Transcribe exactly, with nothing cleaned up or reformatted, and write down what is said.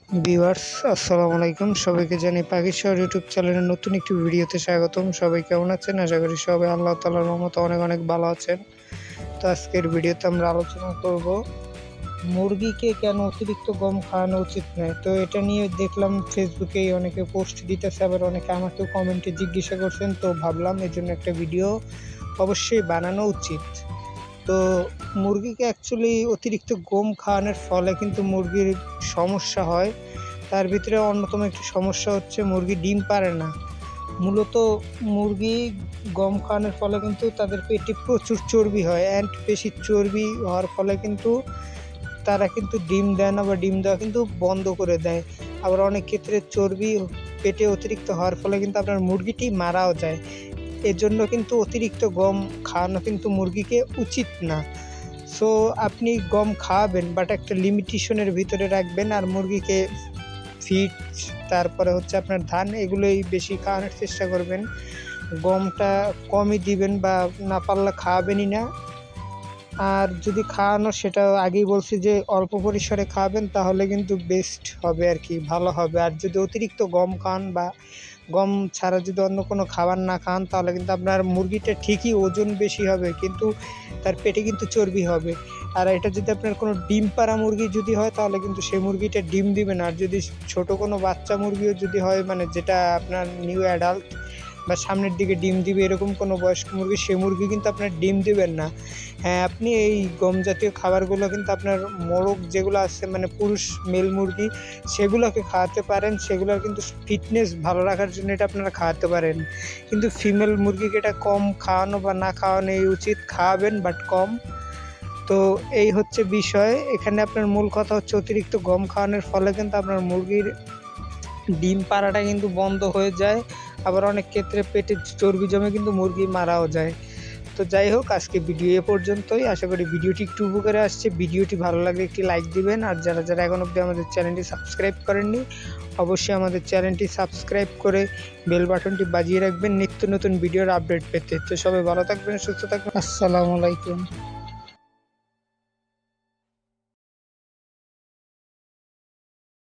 Viewers আসসালামু আলাইকুম, সবাইকে জানাই পাখি শহর ইউটিউব চ্যানেলের নতুন একটি ভিডিওতে স্বাগতম। সবাই কেমন আছেন? আশা করি সবাই আল্লাহ তাআলার রহমতে অনেক অনেক ভালো আছেন। তো আজকের ভিডিওতে আমরা আলোচনা করব মুরগিকে কেন অতিরিক্ত গম খাওয়ানো উচিত নয়। তো এটা নিয়ে দেখলাম ফেসবুকে অনেকে পোস্ট দিতেছে, আবার অনেকে আমাকেও কমেন্টে জিজ্ঞাসা করছেন। তো ভাবলাম এর জন্য একটা ভিডিও অবশ্যই বানানো উচিত। তো মুরগিকে অ্যাকচুয়ালি অতিরিক্ত গম খাওয়ানোর ফলে কিন্তু মুরগির সমস্যা হয়। তার ভিতরে অন্যতম একটি সমস্যা হচ্ছে মুরগি ডিম পারে না। মূলত মুরগি গম খাওয়ানোর ফলে কিন্তু তাদের পেটে প্রচুর চর্বি হয়, অ্যান্ড বেশি চর্বি হওয়ার ফলে কিন্তু তারা কিন্তু ডিম দেয় না, বা ডিম দেওয়া কিন্তু বন্ধ করে দেয়। আবার অনেক ক্ষেত্রে চর্বি পেটে অতিরিক্ত হওয়ার ফলে কিন্তু আপনার মুরগিটি মারাও যায়। এর জন্য কিন্তু অতিরিক্ত গম খাওয়ানো কিন্তু মুরগিকে উচিত না। সো আপনি গম খাওয়াবেন, বাট একটা লিমিটেশনের ভিতরে রাখবেন। আর মুরগিকে ফিড, তারপরে হচ্ছে আপনার ধান, এগুলোই বেশি খাওয়ানোর চেষ্টা করবেন। গমটা কমই দিবেন, বা না পারলে খাওয়াবেনই না। আর যদি খাওয়ানো, সেটা আগেই বলছি যে অল্প পরিসরে খাওয়াবেন, তাহলে কিন্তু বেস্ট হবে আর কি, ভালো হবে। আর যদি অতিরিক্ত গম খান বা গম ছাড়া যদি অন্য কোনো খাবার না খান, তাহলে কিন্তু আপনার মুরগিটা ঠিকই ওজন বেশি হবে, কিন্তু তার পেটে কিন্তু চর্বি হবে। আর এটা যদি আপনার কোনো ডিম পাড়া মুরগি যদি হয়, তাহলে কিন্তু সেই মুরগিটা ডিম দিবে না। আর যদি ছোট কোনো বাচ্চা মুরগিও যদি হয়, মানে যেটা আপনার নিউ অ্যাডাল্ট বা সামনের দিকে ডিম দিবে এরকম কোনো বয়স্ক মুরগি, সেই মুরগি কিন্তু আপনার ডিম দিবেন না। হ্যাঁ, আপনি এই গম জাতীয় খাবারগুলো কিন্তু আপনার মোরগ যেগুলো আছে, মানে পুরুষ মেল মুরগি, সেগুলোকে খাওয়াতে পারেন। সেগুলোর কিন্তু ফিটনেস ভালো রাখার জন্য এটা আপনারা খাওয়াতে পারেন। কিন্তু ফিমেল মুরগিকে এটা কম খাওয়ানো বা না খাওয়ানোই উচিত, খাওয়াবেন বাট কম। তো এই হচ্ছে বিষয়। এখানে আপনার মূল কথা হচ্ছে অতিরিক্ত গম খাওয়ানোর ফলে কিন্তু আপনার মুরগির ডিম পাড়াটা কিন্তু বন্ধ হয়ে যায়। আবার অনেক ক্ষেত্রে পেটে চর্বি জমে কিন্তু মুরগি মারাও যায়। তো যাই হোক, আজকে ভিডিও এ পর্যন্তই। আশা করি ভিডিওটি একটু উপকারে আসছে। ভিডিওটি ভালো লাগলে একটি লাইক দিবেন। আর যারা যারা এখন অবধি আমাদের চ্যানেলটি সাবস্ক্রাইব করেননি, অবশ্যই আমাদের চ্যানেলটি সাবস্ক্রাইব করে বেল বাটনটি বাজিয়ে রাখবেন নিত্য নতুন ভিডিওর আপডেট পেতে। তো সবাই ভালো থাকবেন, সুস্থ থাকবেন। আসসালামু আলাইকুম।